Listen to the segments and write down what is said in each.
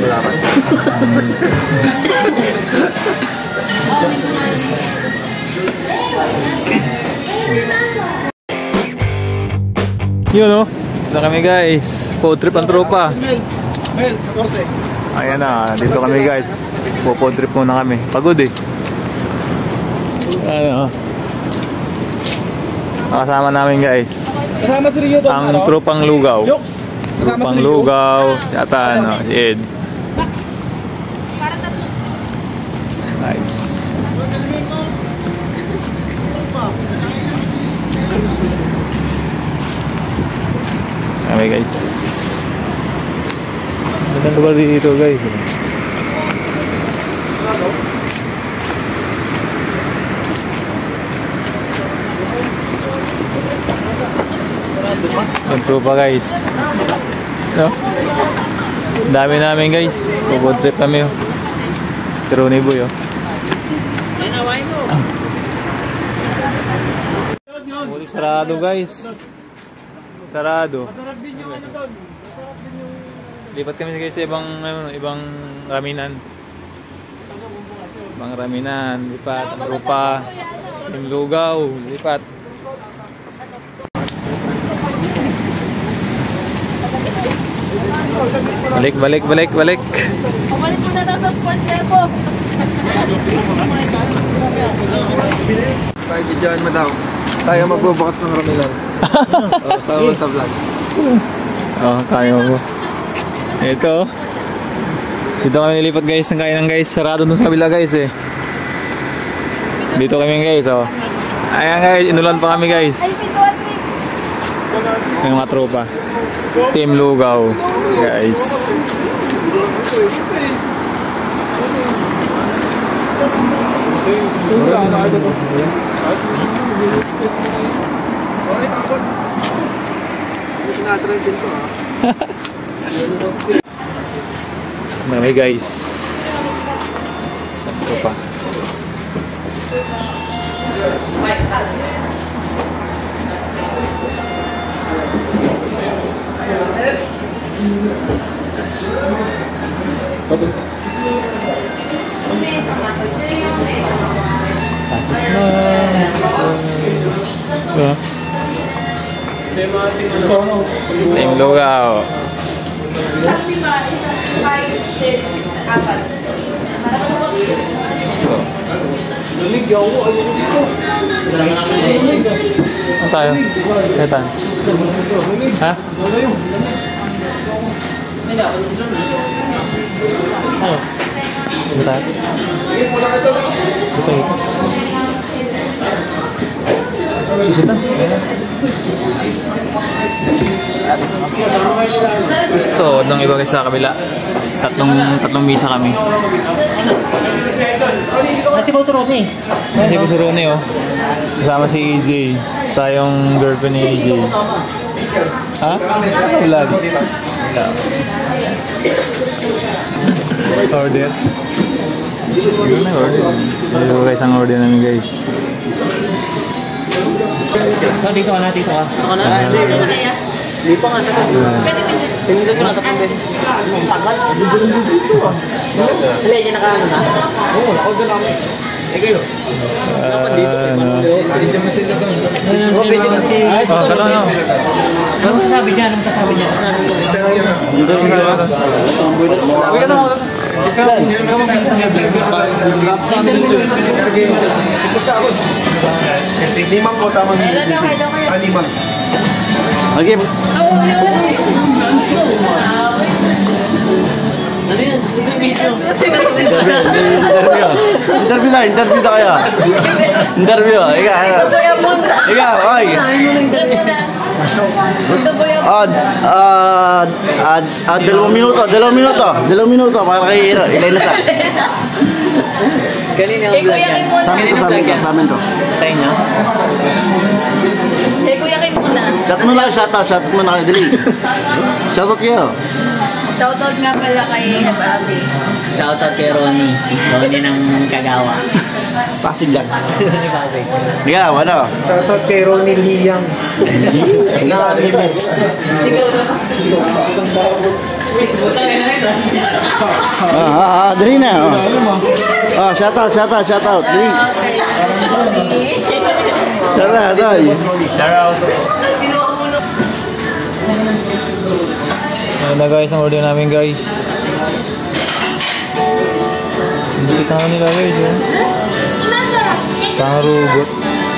Salamat. Yun o. Dito kami guys. Food trip ang tropa. Ayan na. Dito kami guys. Food trip muna kami. Pagod eh. Ano. Kasama namin guys. Kasama si Rio doon. Ang tropang lugaw. Tropang lugaw. Yata ano. Si Ed. Nice. Okay guys. Magandang lugar dito guys. Magtrupa guys. No? Dami namin guys. Food trip kami oh. Trony boy oh. Sarado guys. Sarado. Lipat kami guys sa ibang raminan. Ibang raminan, lipat, rupa, yung lugaw, lipat. Balik. Balik muna daw sa sports level. Pag-idyoan mo daw. Tayo magbubukas ng ramilan. Sa vlog. Kaya mo. Ito. Dito kami nilipat guys ng kainan guys. Sarado dun sa kabila guys eh. Dito kami guys oh. Ayan guys, inulan pa kami guys. Yung mga tropa. Team Lugaw guys. Sorry, takot. Hindi sinasara yung pinto ha. Marami guys. Ito pa. Team Lugaw. Ano tayo? Ketan? Ha? Ano tayo? Ito. Sisitan? Gusto nung iba guys sa kabila. Tatlong misa kami. Si Boss Ronnie. Si Boss Ronnie oh. Kasama si AJ. Sa yung girlfriend ni AJ. Ha? Wala. Order. Ito guys ang order namin guys. So dito ka na. Dito na kaya? Hindi pa nga. Pinindot ko na ito pang tagal. Sila yung nakaano na? Oo, order namin. Eh kayo? Dapat dito. Pwede mo sila doon. Pwede mo si... Anong sasabi niya? Interview na. Sabi ka na ako. Limang ko tama nyo. Limang. Okay. Ano yan? Interview na kaya. Interview. Ika, oy. Dalawang minuto para kay Elena sa. Kanina ang vlog yan. Sa amin to. Tayo niya? Kuya Kim muna. Chat mo na, shout mo na kayo, dali. Shoutout kayo. Shoutout nga pala kay Happy. Shoutout kay Ronnie. Ronnie ng Kagawa. Pasig lang. Ronnie Pasig. Ikaw, ano? Shoutout kay Ronnie Liang. Dali na. Shout out. Dali. Shout out. Ayan na guys, ang order namin guys. Busit naman nila guys. Pangarugot.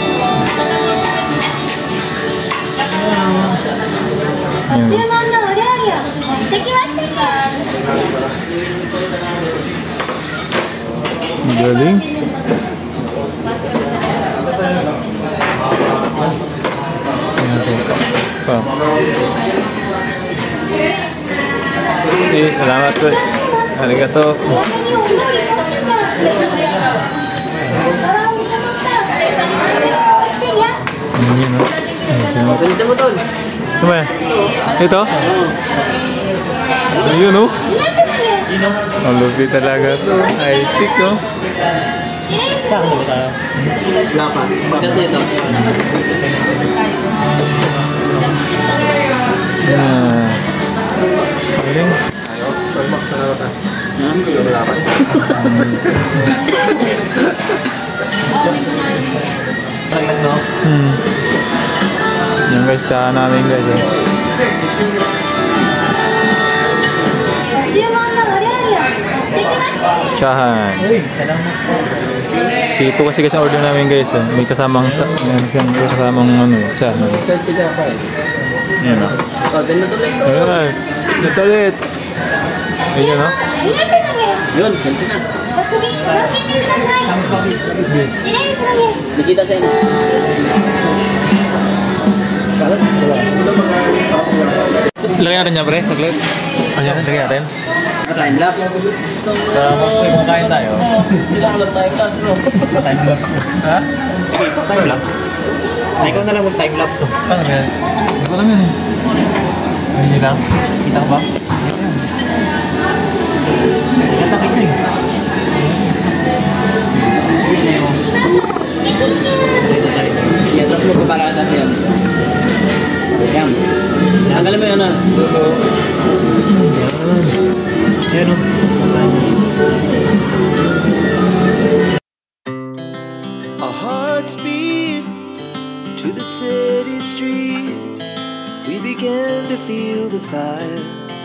Galing. Salamat po. Arigato. Ano ba? Ito? Yun o? Ang lupit talaga to. Ay, tik o. Wala pa. Pagkas na ito. Galing. Ayos, Colmax na naman ka. Lumalapas. Yan guys, tsahan namin guys. Tsahan. Sito kasi ang order namin guys. May kasamang ano, tsahan. Selfie niya pa eh. Yan o. Ayan. Ito ulit. Ayan o. Yun, ganti na. Nakita sa inyo. Lagyan natin niya pre, saglit. Ayan, lagyan natin. Time lapse. Sa kumakain tayo. Sila ko lang time lapse, bro. Time lapse. Ha? Time lapse. Ikaw na lang mag-time lapse to. Ano yan? Hindi ko lang yan eh. Hindi lang. Kita ko ba? Kita eh. Yan, tapos mo papakalatas yan. Yan. Tanggalin mo yan ah. Yan o. Our hearts beat to the city streets. We began to feel the fire.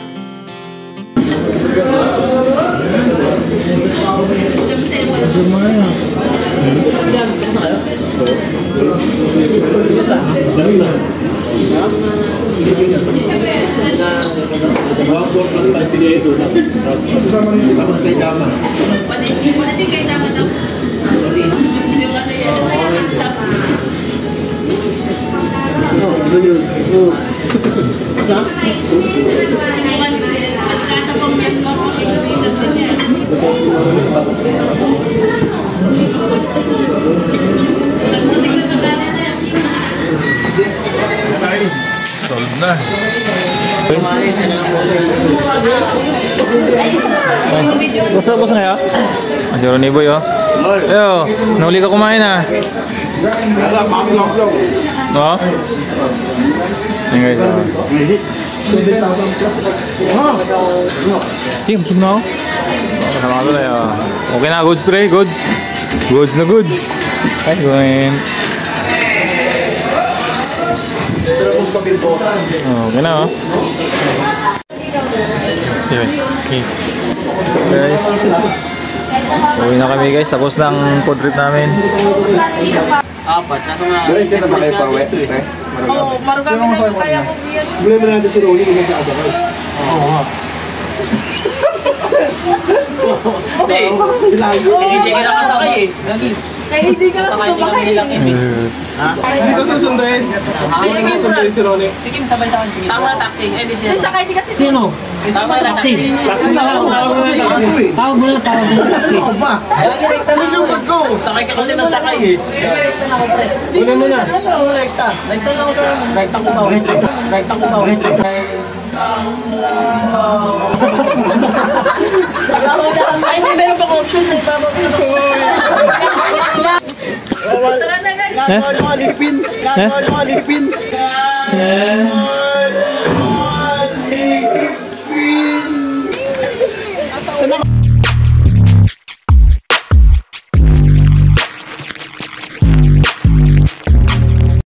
Guys, solve na. Gusto na kayo? Si Ronnie Boy oh. Ayo, nahuli ka kumain ah. Oo? Ayan guys oh. Sige, busog na ako. Kasama ko tayo. Okay na, goods pre, goods. Goods na goods. Ay, going. Okay na oh. Okay. Guys. Uwi na kami guys, tapos ng food trip namin. Apat. Kaso nga. Dali, kaya na ba kayo pa-wet? Oo, marugami na kaya ko yan. Muli mo natin si Ronnie kung sa abakay. Oo. Hindi ka nakasakay eh. Lagi. Hindi ka lang sumakay. Hindi ko susunduin. Hindi ko susunduin si Ronnie. Sige, sabay sa akin. Tawag na taxi. Eh, di siya. Sakay di kasi. Sino? Tawag na taxi. Taxi na lang. Tawag mo na taxi. Ano ba? Lagi rekta na yung bag ko. Sakay ka kasi ng sakay eh. Rekta na ako, pre. Una muna. Rekta. Rekta na ako sa... Rekta ko ba? Rekta ko ba? Ay, hindi meron pa option na ibabagay. Tara na guys. Alipin.